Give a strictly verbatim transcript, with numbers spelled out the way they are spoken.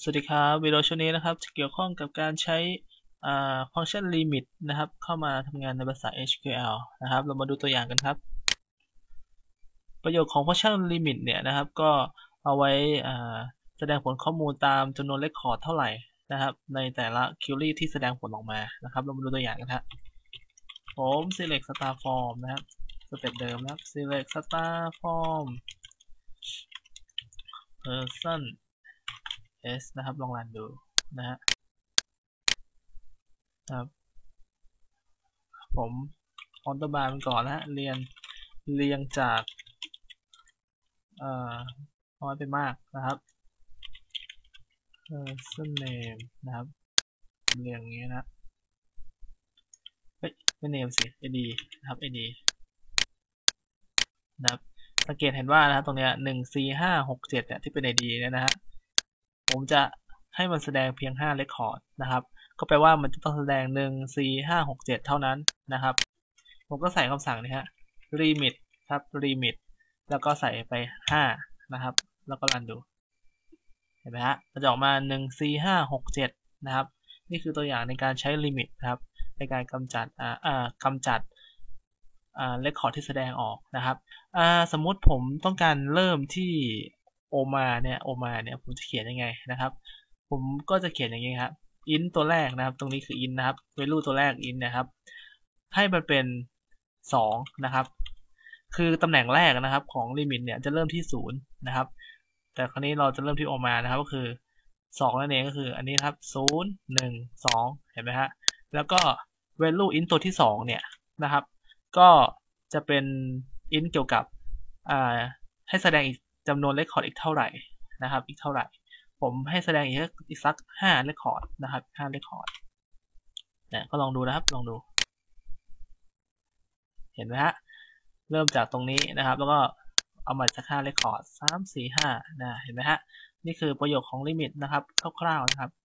สวัสดีครับวิดีโอช่วงนี้นะครับจะเกี่ยวข้องกับการใช้ฟังก์ชัน limit นะครับเข้ามาทำงานในภาษา เอช คิว แอล นะครับเรามาดูตัวอย่างกันครับประโยชน์ของฟังก์ชัน limit เนี่ยนะครับก็เอาไว้แสดงผลข้อมูลตามจำนวนเรคคอร์ดเท่าไหร่นะครับในแต่ละ query ที่แสดงผลออกมานะครับเรามาดูตัวอย่างกันครับผม select star form นะครับสเต็ปเดิมนะครับ select star form person s นะครับลองรันดูนะฮะครับผมออนตัวบาร์มันก่อนนะเรียนเรียงจากเอ่อน้อยไปมากนะครับ person name นะครับเรียงอย่างนี้นะเฮ้ยไม่ name สิ id นะครับ id นะครับสังเกตเห็นว่านะครับตรงเนี้ยหนึ่งสี่ห้าหกเจ็ดเนี่ยที่เป็น id เนี่ยนะฮะผมจะให้มันแสดงเพียงห้า record นะครับก็แปลว่ามันจะต้องแสดงหนึ่งสี่ห้าหกเจ็ดเท่านั้นนะครับผมก็ใส่คำสั่งนี้ฮะ limit ครับ limit แล้วก็ใส่ไปห้านะครับแล้วก็รันดูเห็นไหมฮะมันจะออกมาหนึ่งสี่ห้าหกเจ็ดนะครับนี่คือตัวอย่างในการใช้ limit นะครับในการกำจัดอ่าอ่ากำจัดอ่า record ที่แสดงออกนะครับอ่าสมมุติผมต้องการเริ่มที่โอมาเนี่ยโอมาเนี่ยผมจะเขียนยังไงนะครับผมก็จะเขียนอย่างนี้ครับ int ตัวแรกนะครับตรงนี้คือ int นะครับ value ตัวแรก int นะครับให้มันเป็นสองนะครับคือตำแหน่งแรกนะครับของ limit เนี่ยจะเริ่มที่ศูนย์นะครับแต่คราวนี้เราจะเริ่มที่โอมานะครับก็คือสองนั่นเองก็คืออันนี้ครับศูนย์หนึ่งสองเห็นไหมฮะแล้วก็ value int ตัวที่สองเนี่ยนะครับก็จะเป็น int เกี่ยวกับอ่าให้แสดงอีกจำนวน record อีกเท่าไหร่นะครับอีกเท่าไหร่ผมให้แสดงอีกอีกสักห้า record นะครับห้า record เนี่ยก็ลองดูนะครับลองดูเห็นไหมฮะเริ่มจากตรงนี้นะครับแล้วก็เอามาจากห้า record สาม สี่ ห้านะเห็นไหมฮะนี่คือประโยชน์ของ limit นะครับคร่าวๆนะครับ